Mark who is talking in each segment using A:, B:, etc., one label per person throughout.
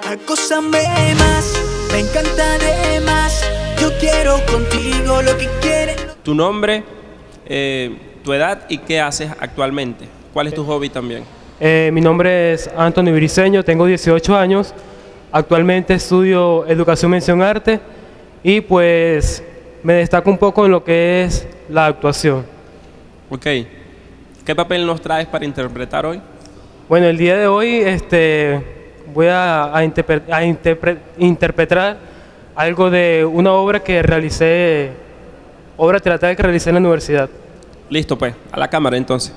A: Acósame más, me encanta de más. Yo quiero contigo lo que quieren.
B: Tu nombre, tu edad y qué haces actualmente. ¿Cuál es tu hobby también?
C: Mi nombre es Anthony Briceño, tengo 18 años. Actualmente estudio Educación Mención Arte y pues me destaco un poco en lo que es la actuación.
B: Ok. ¿Qué papel nos traes para interpretar hoy?
C: Bueno, el día de hoy voy a interpretar algo de una obra que realicé, obra teatral que realicé en la universidad.
B: Listo pues, a la cámara entonces.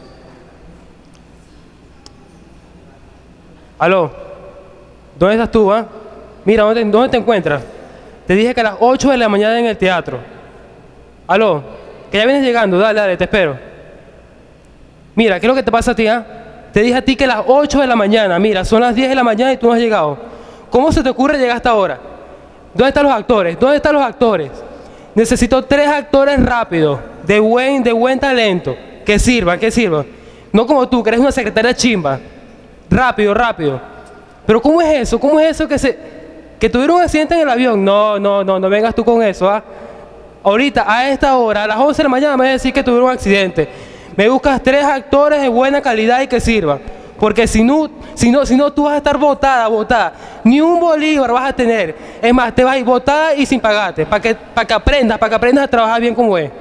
C: Aló, ¿dónde estás tú, ah? Mira, ¿dónde te encuentras? Te dije que a las 8 de la mañana en el teatro. Aló, que ya vienes llegando, dale, te espero. Mira, ¿qué es lo que te pasa a ti, ah? Te dije a ti que a las 8 de la mañana, mira, son las 10 de la mañana y tú no has llegado. ¿Cómo se te ocurre llegar hasta ahora? ¿Dónde están los actores? ¿Dónde están los actores? Necesito 3 actores rápidos, de buen talento, que sirvan. No como tú, que eres una secretaria chimba. Rápido. Pero ¿cómo es eso? ¿Cómo es eso que tuvieron un accidente en el avión? No vengas tú con eso, ¿ah? Ahorita, a esta hora, a las 11 de la mañana me vas a decir que tuvieron un accidente. Me buscas 3 actores de buena calidad y que sirvan. Porque si no, tú vas a estar botada. Ni un bolívar vas a tener. Es más, te vas a ir botada y sin pagarte. Para que aprendas a trabajar bien como es.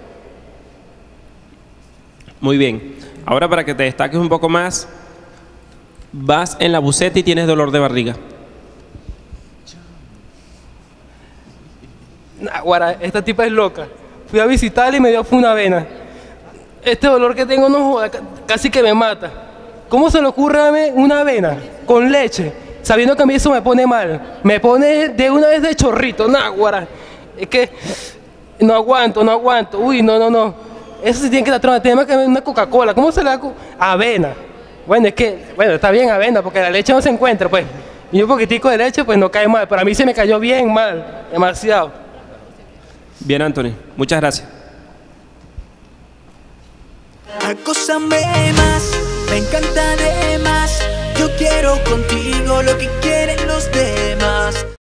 B: Muy bien. Ahora para que te destaques un poco más, vas en la buseta y tienes dolor de barriga.
C: Guara, esta tipa es loca. Fui a visitarla y me dio una vena. Este dolor que tengo no joda, casi que me mata. ¿Cómo se le ocurre darme una avena con leche, sabiendo que a mí eso me pone mal? Me pone de una vez de chorrito, guara. Es que no aguanto. Uy, no. Eso sí tiene que estar tema que una Coca-Cola. ¿Cómo se le da avena? Bueno, está bien avena, porque la leche no se encuentra, pues. Y un poquitico de leche, pues no cae mal. Pero a mí se me cayó bien mal, demasiado.
B: Bien, Anthony. Muchas gracias.
A: Acósame más, me encanta de más. Yo quiero contigo lo que quieren los demás.